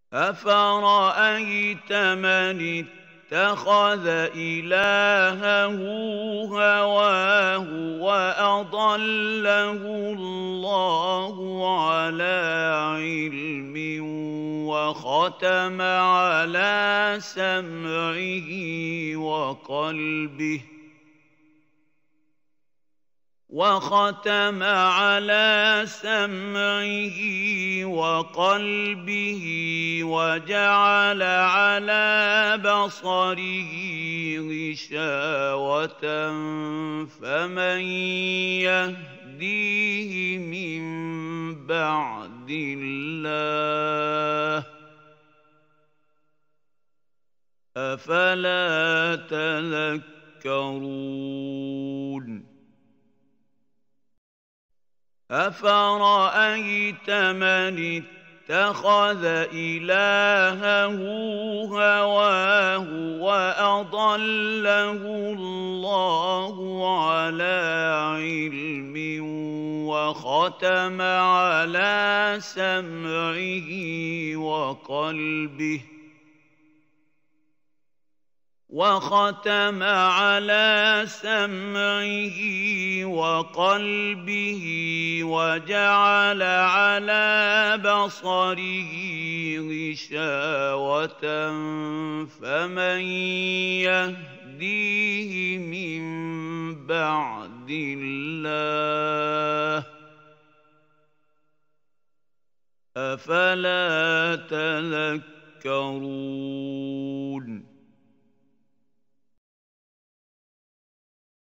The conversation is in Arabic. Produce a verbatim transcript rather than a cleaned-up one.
أفرأيت من اتخذ إلهه هواه وأضله الله على علم وختم على سمعه وقلبه وختم على سمعه وقلبه وجعل على بصره غشاوة فمن يهديه من بعد الله أفلا تذكرون أفرأيت من اتخذ إلهه هواه وأضله الله على علم وختم على سمعه وقلبه وختم على سمعه وقلبه وجعل على بصره غشاوة فمن يهديه من بعد الله أفلا تذكرون